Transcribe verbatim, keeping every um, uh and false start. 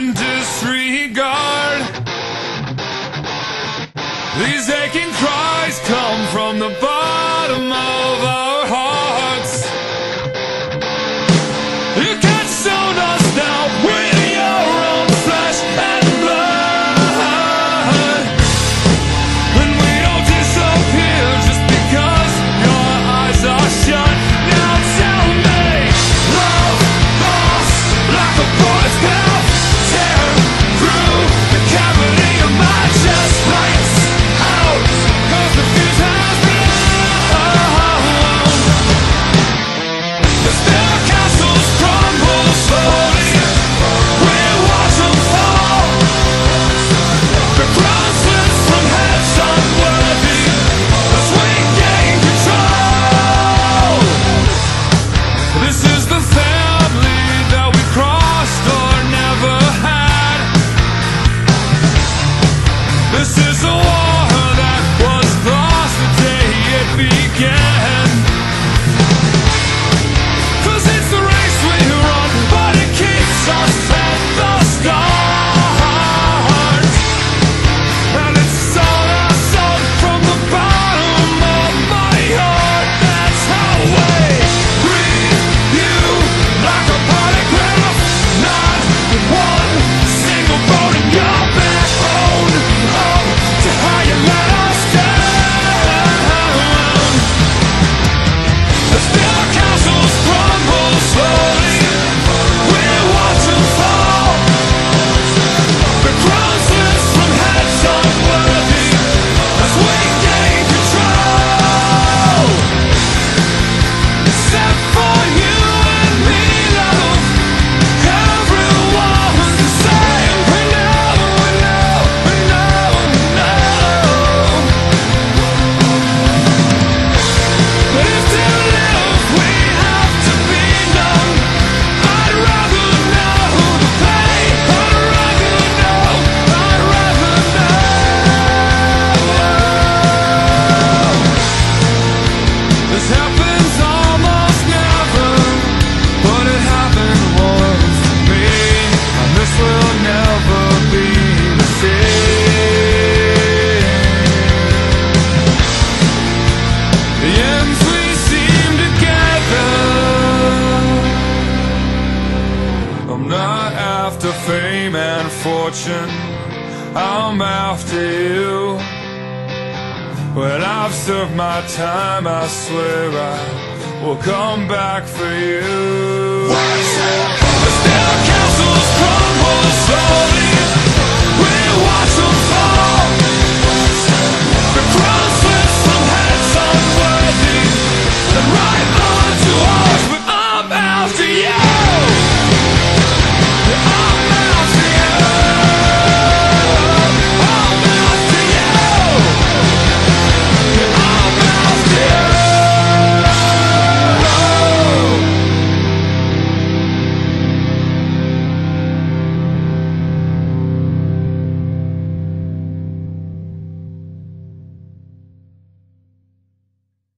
and disregard. These aching cries come from the bottom of our hearts. You can't stone us now with your own flesh and blood, and we don't disappear just because your eyes are shut. Now tell me, love lost like a bullet's mouth, tear through the cavity of my chest. Lights out, 'cause the fuse has blown. The stair castles crumble slowly, we watch them fall. The crown slips from heads unworthy as we gain control. This is the family that we crossed or never had. This is a war that was lost the day it began. 'Cause it's the race we run, but it keeps us at the start. And it's a song I sung from the bottom of my heart. That's how we read you like a polygraph, not one single bone in your backbone. Oh, to how you let us down. The stair castles crumble slowly, we watch them fall. The crown slips from heads unworthy as we gain control. Except for you and me, love, everyone's the same. We know, we know, we know, we know. But if to live we have to be numb, I'd rather know the pain. I'd rather know, I'd rather know. This happens almost never, but it happened once to me, and this will never be the same. The ends we seem together. I'm not after fame and fortune, I'm after you. When I've served my time, I swear I will come back for you.